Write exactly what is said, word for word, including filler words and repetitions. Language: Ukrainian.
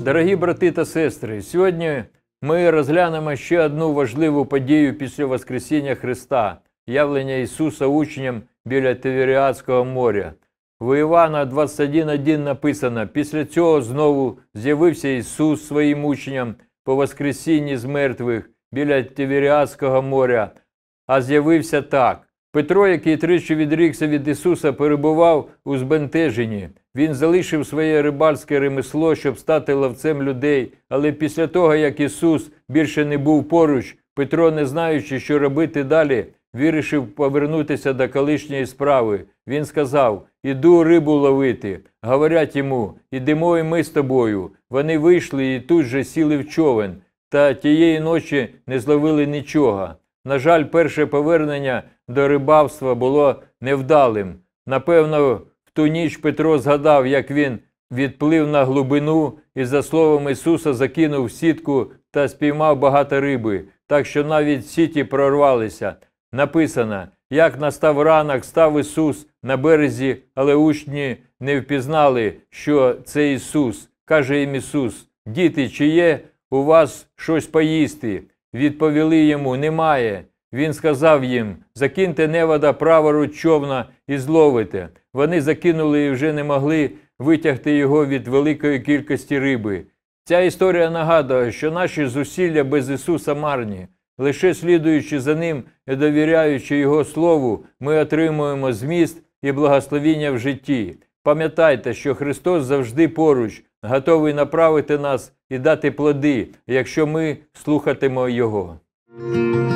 Дорогі брати та сестри, сьогодні ми розглянемо ще одну важливу подію після Воскресіння Христа – явлення Ісуса учням біля Тиверіадського моря. В Івана двадцять один один написано: «Після цього знову з'явився Ісус своїм учням по Воскресінні з мертвих біля Тиверіадського моря, а з'явився так». Петро, який тричі відрікся від Ісуса, перебував у збентеженні. Він залишив своє рибальське ремесло, щоб стати ловцем людей. Але після того, як Ісус більше не був поруч, Петро, не знаючи, що робити далі, вирішив повернутися до колишньої справи. Він сказав: «Іду рибу ловити». Говорять йому: «Ідемо і ми з тобою». Вони вийшли і тут же сіли в човен, та тієї ночі не зловили нічого. На жаль, перше повернення до рибальства було невдалим. Напевно, в ту ніч Петро згадав, як він відплив на глибину і, за словом Ісуса, закинув сітку та спіймав багато риби, так що навіть сіті прорвалися. Написано: «Як настав ранок, став Ісус на березі, але учні не впізнали, що це Ісус». Каже їм Ісус: «Діти, чи є у вас щось поїсти?» Відповіли йому: «Немає». Він сказав їм: «Закиньте невода праворуч човна і зловите». Вони закинули і вже не могли витягти його від великої кількості риби. Ця історія нагадує, що наші зусилля без Ісуса марні. Лише слідуючи за Ним і довіряючи Його Слову, ми отримуємо зміст і благословіння в житті. Пам'ятайте, що Христос завжди поруч, готовий направити нас і дати плоди, якщо ми слухатимемо Його.